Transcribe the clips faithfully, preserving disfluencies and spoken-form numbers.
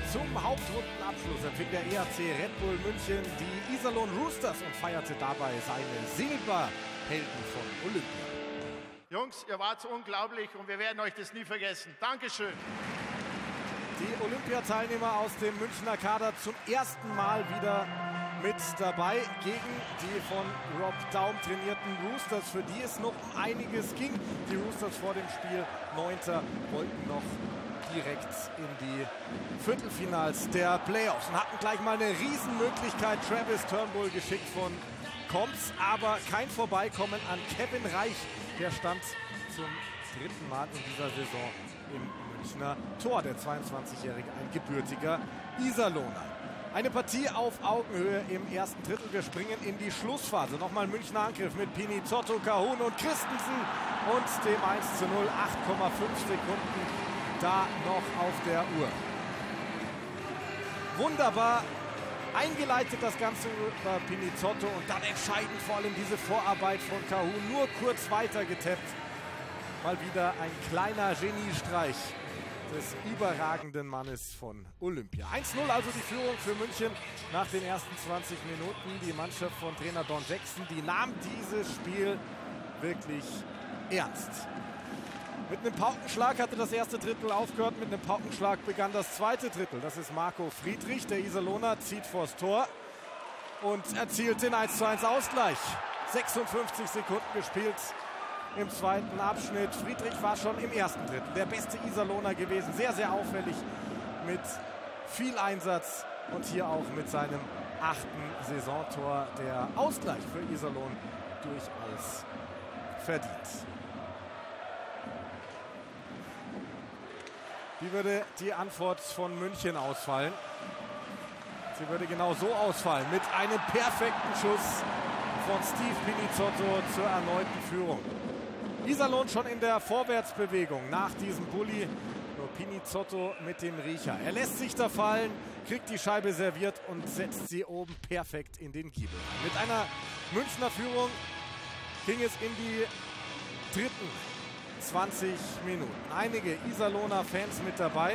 Zum Hauptrundenabschluss empfing der E H C Red Bull München die Iserlohn Roosters und feierte dabei seine Silberhelden von Olympia. Jungs, ihr wart unglaublich und wir werden euch das nie vergessen. Dankeschön. Die Olympiateilnehmer aus dem Münchner Kader zum ersten Mal wieder mit dabei gegen die von Rob Daum trainierten Roosters, für die es noch um einiges ging. Die Roosters vor dem Spiel Neunter wollten noch direkt in die Viertelfinals der Playoffs und hatten gleich mal eine Riesenmöglichkeit. Travis Turnbull geschickt von Comps, aber kein Vorbeikommen an Kevin Reich. Der stand zum dritten Mal in dieser Saison im Münchner Tor. Der zweiundzwanzigjährige, ein gebürtiger Iserlohner. Eine Partie auf Augenhöhe im ersten Drittel. Wir springen in die Schlussphase. Nochmal Münchner Angriff mit Pinizzotto, Kahun und Christensen und dem eins zu null. acht Komma fünf Sekunden da noch auf der Uhr. Wunderbar eingeleitet das Ganze über Pinizzotto und dann entscheidend vor allem diese Vorarbeit von Kahun. Nur kurz weiter getappt. Mal wieder ein kleiner Geniestreich des überragenden Mannes von Olympia. eins zu null also die Führung für München nach den ersten zwanzig Minuten. Die Mannschaft von Trainer Don Jackson, die nahm dieses Spiel wirklich ernst. Mit einem Paukenschlag hatte das erste Drittel aufgehört, mit einem Paukenschlag begann das zweite Drittel. Das ist Marco Friedrich, der Iserlohner, zieht vors Tor und erzielt den eins zu eins Ausgleich. sechsundfünfzig Sekunden gespielt im zweiten Abschnitt. Friedrich war schon im ersten Drittel der beste Iserlohner gewesen. Sehr, sehr auffällig mit viel Einsatz und hier auch mit seinem achten Saisontor. Der Ausgleich für Iserlohn durchaus verdient. Wie würde die Antwort von München ausfallen? Sie würde genau so ausfallen, mit einem perfekten Schuss von Steve Pinizzotto zur erneuten Führung. Iserlohn schon in der Vorwärtsbewegung nach diesem Bulli. Nur Pinizzotto mit dem Riecher. Er lässt sich da fallen, kriegt die Scheibe serviert und setzt sie oben perfekt in den Giebel. Mit einer Münchner Führung ging es in die dritten zwanzig Minuten. Einige Iserlohner Fans mit dabei.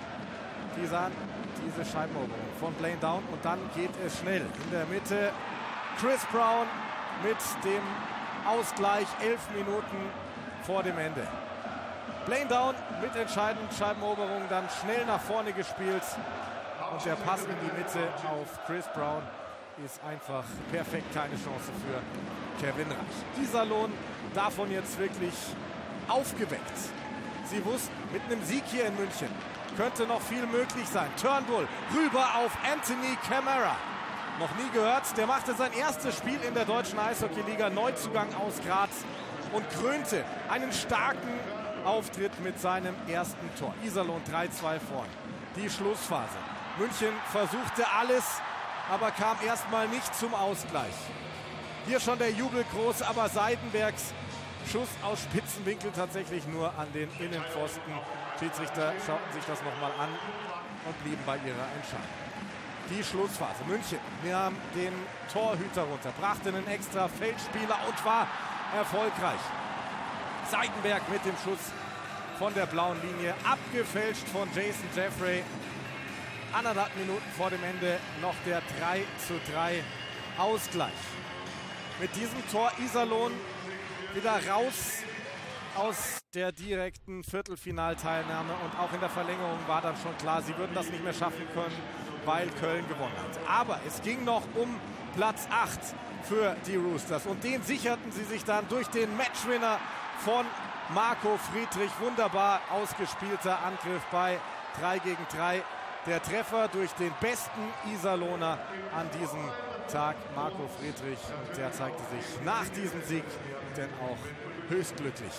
Die sahen diese Scheibeneroberung von Blaine Down und dann geht es schnell. In der Mitte Chris Brown mit dem Ausgleich, elf Minuten vor dem Ende. Blaine Down mit entscheidenden Scheibeneroberung, dann schnell nach vorne gespielt und der Pass in die Mitte auf Chris Brown ist einfach perfekt, keine Chance für Kevin Reich. Iserlohn davon jetzt wirklich aufgeweckt. Sie wussten, mit einem Sieg hier in München könnte noch viel möglich sein. Turnbull rüber auf Anthony Camara. Noch nie gehört, der machte sein erstes Spiel in der deutschen Eishockeyliga, Neuzugang aus Graz und krönte einen starken Auftritt mit seinem ersten Tor. Iserlohn drei zu zwei vorn. Die Schlussphase. München versuchte alles, aber kam erstmal nicht zum Ausgleich. Hier schon der Jubel groß, aber Seidenbergs Schuss aus Spitzenwinkel tatsächlich nur an den Innenpfosten. Schiedsrichter schauten sich das nochmal an und blieben bei ihrer Entscheidung. Die Schlussphase. München nahm den Torhüter runter, brachte einen extra Feldspieler und war erfolgreich. Seidenberg mit dem Schuss von der blauen Linie, abgefälscht von Jason Jeffrey. Anderthalb Minuten vor dem Ende noch der drei zu drei Ausgleich. Mit diesem Tor Iserlohn wieder raus aus der direkten Viertelfinalteilnahme und auch in der Verlängerung war dann schon klar, sie würden das nicht mehr schaffen können, weil Köln gewonnen hat. Aber es ging noch um Platz acht für die Roosters und den sicherten sie sich dann durch den Matchwinner von Marco Friedrich. Wunderbar ausgespielter Angriff bei drei gegen drei. Der Treffer durch den besten Iserlohner an diesem Tag, Marco Friedrich. Und der zeigte sich nach diesem Sieg denn auch höchst glücklich.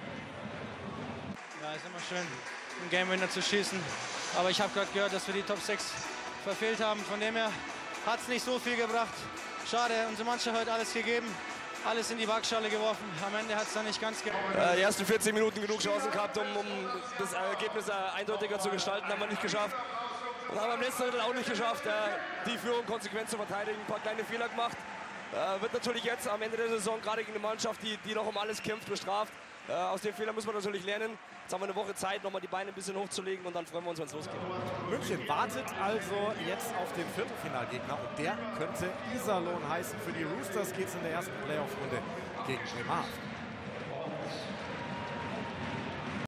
Ja, ist immer schön, einen Game Winner zu schießen. Aber ich habe gerade gehört, dass wir die Top sechs verfehlt haben. Von dem her hat es nicht so viel gebracht. Schade, unsere Mannschaft hat alles gegeben. Alles in die Waagschale geworfen. Am Ende hat es dann nicht ganz gereicht. Äh, die ersten vierzehn Minuten genug Chancen gehabt, um, um das Ergebnis eindeutiger zu gestalten. Haben wir nicht geschafft. Und haben am letzten Drittel auch nicht geschafft, äh, die Führung konsequent zu verteidigen. Ein paar kleine Fehler gemacht. Äh, wird natürlich jetzt am Ende der Saison gerade gegen eine Mannschaft, die, die noch um alles kämpft, bestraft. Äh, aus dem Fehler müssen wir natürlich lernen. Jetzt haben wir eine Woche Zeit, nochmal die Beine ein bisschen hochzulegen und dann freuen wir uns, wenn es losgeht. München wartet also jetzt auf den Viertelfinalgegner und der könnte Iserlohn heißen. Für die Roosters geht es in der ersten Playoff-Runde gegen Bremerhaven.